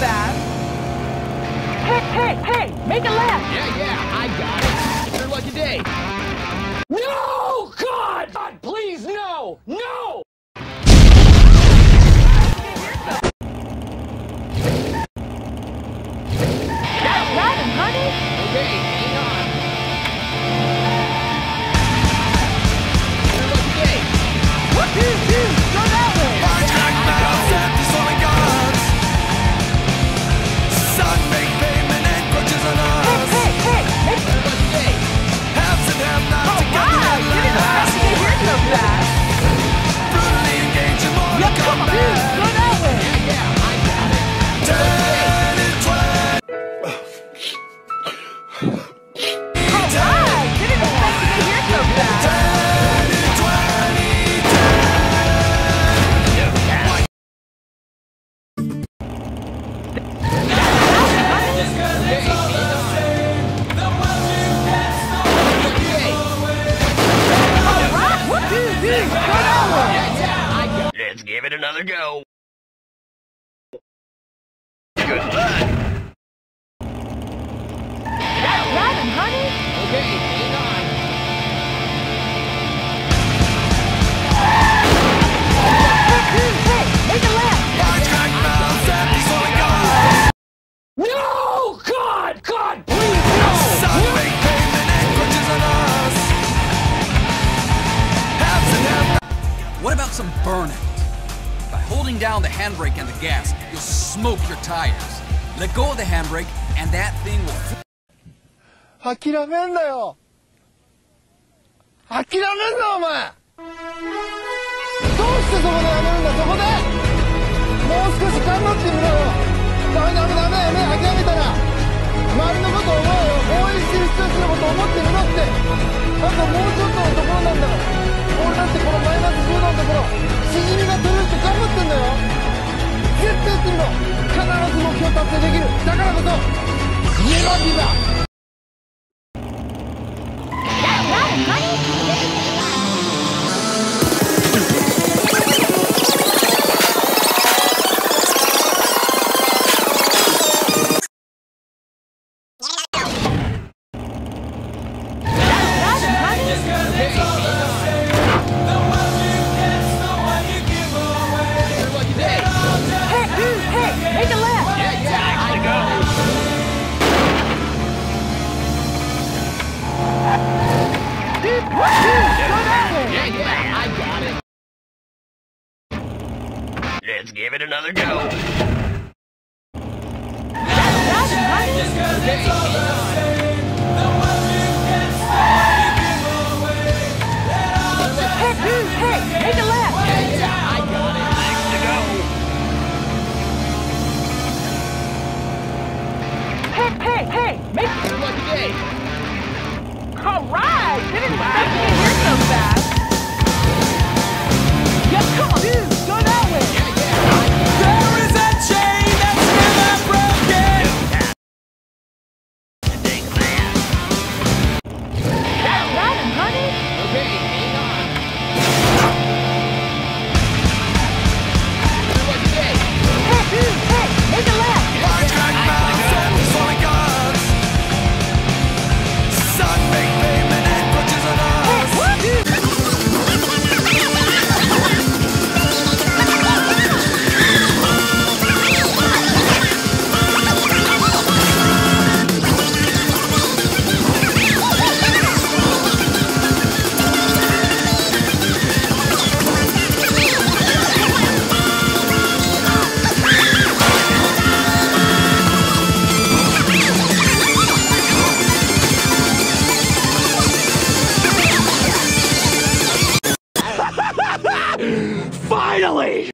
fast. Hey, make a left. Yeah, I got it. It's your lucky day. No! God, please, no! No! That's right, honey. Okay, hang on. It's your lucky day. What do you do? Go that way. Hey, make It's your lucky day. Oh, wow! Didn't expect to get here so fast. Yeah, come on, dude, go that way. Yeah, I got it. It's your lucky day. All right, didn't expect to get here so fast. All right, what do you do? Go that way. Let's give it another go. Good luck. That's right, honey. Okay, hang on. Hey, make a left. No! God, please, no! What about some burnout? By holding down the handbrake and the gas, you'll smoke your tires. Let go of the handbrake, and that thing will... 諦めんなよ諦めんなお前どうしてそこでやめるんだそこでもう少し頑張ってみろよダメやめ諦めたら周りのことを思うよ応援してる人たちのことを思ってみろってあともうちょっとのところなんだから俺だってこのマイナス10度のところしじみが取れるって頑張ってんだよ絶対やってみろ必ず目標達成できるだからこそネバギブアップ Let's give it another go. Hey, make a left. I got it. Next to go. Hey, make It's your lucky day. all right. Didn't expect to get here so fast. Yeah, come on, dude, go that way. There is a chain that's never broken! That's right, honey. Okay, hang on. It's your lucky day. Hey, make a left. Finally!